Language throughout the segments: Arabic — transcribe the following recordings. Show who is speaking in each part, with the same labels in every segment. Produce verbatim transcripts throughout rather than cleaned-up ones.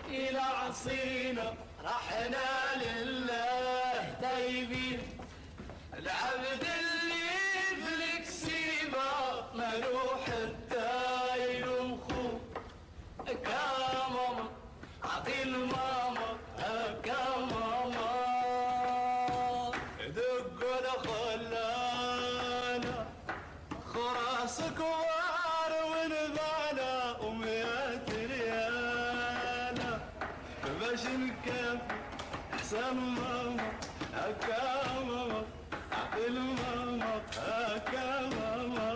Speaker 1: إلى عصينا رحنا لله تايبين. العبد اللي بالكسيبة ملوح التايل ومخو كاماما عطي الماما كاماما دق خلانا خراس كوار ونبانا ومية ريانا باش نكافي احسن ماما هكا ماما عطي الماما هكا ماما.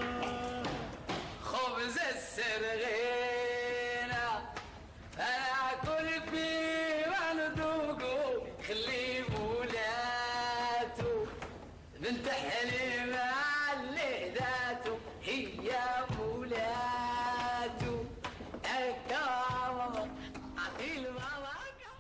Speaker 1: خبز السرغينة انا اكل فيه وندوقو خلي بولاتو بنت حليمة اللي ذاتو هي بولاتو هكا ماما عطي الماما هكا.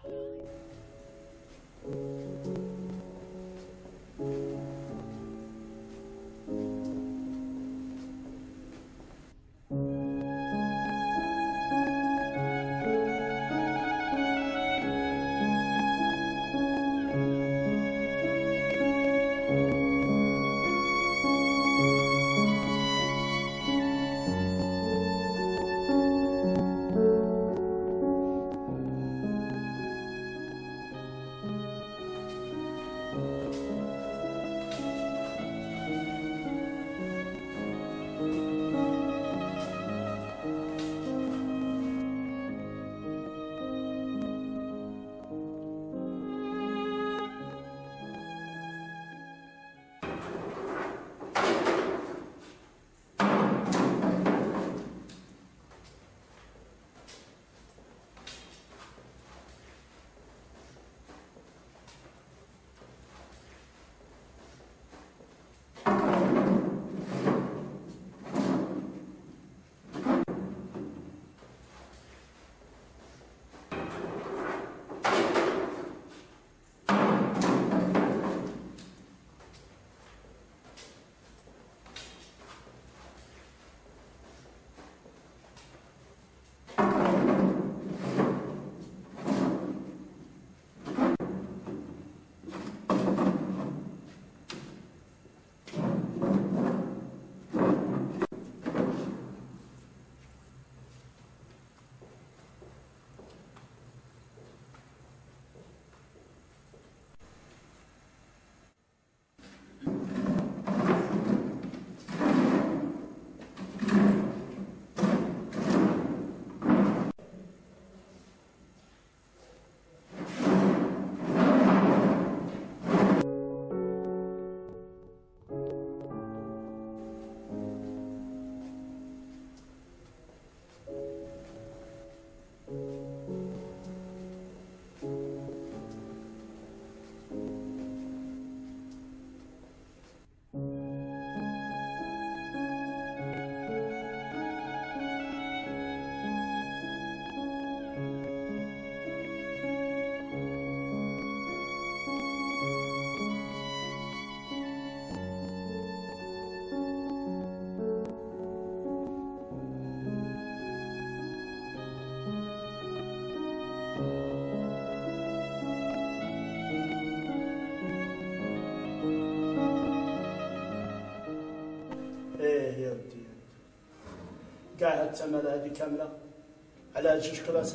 Speaker 2: كاع الثمنه هذه كامله على هاد جوج كراسي.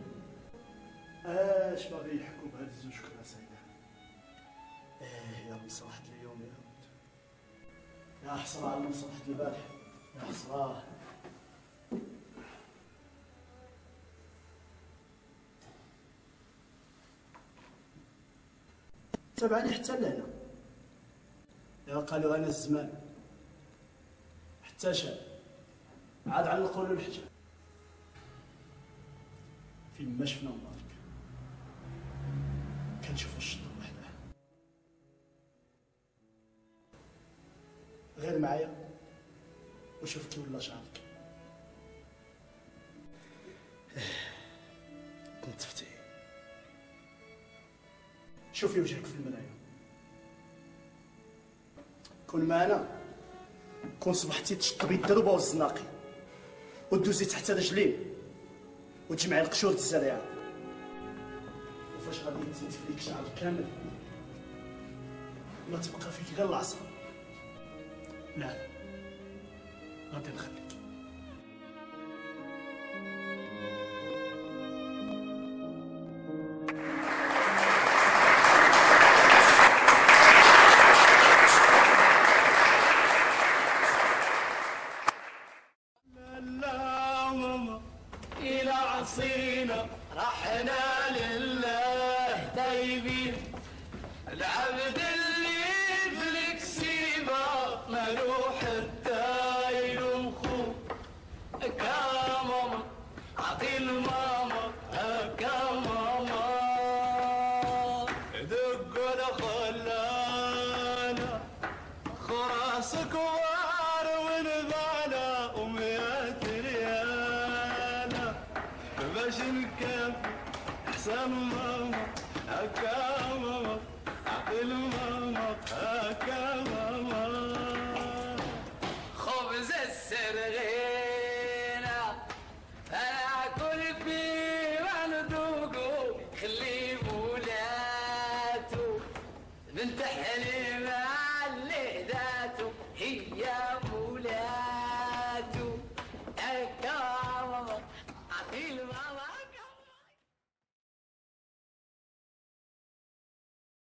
Speaker 2: اش باغي يحكوا بهاد الزوج كراسي كاع؟ ايه يا مصلحة اليوم يا ود، يا حسرة على مصلحة البارح، يا حسرة. تبعني حتى لهنا، يا قالوا انا الزمان حتى شاب عاد علقوا له الحجاب. فين ما شفنا مبارك كنشوفو الشطر وحده، غير معايا وشوف كي ولا شعرك. كنت فتي شوفي وجهك في المرايه، كون معنا، كون صبحتي تشطبي الدربه والزناقي ودوزي تحت رجلين وتجمعي القشور الزريعه. فاش غادي تزيد فيك شعر كامل ما تبقى فيك غير العصا. لا غادي نخليك.
Speaker 1: عصينا رحنا لله تايبين العبد اللي بالكسيبة مروح التايل ومخو كاماما عطي الماما كاماما دقنا خلانا خراس كوار ونبانا وميات ريانا باش نكافي احسن ماما هكا ماما عقل ماما هكا ماما خبز السرغينة انا اكل فيه وندوقو خلي بولاتو بنت حليم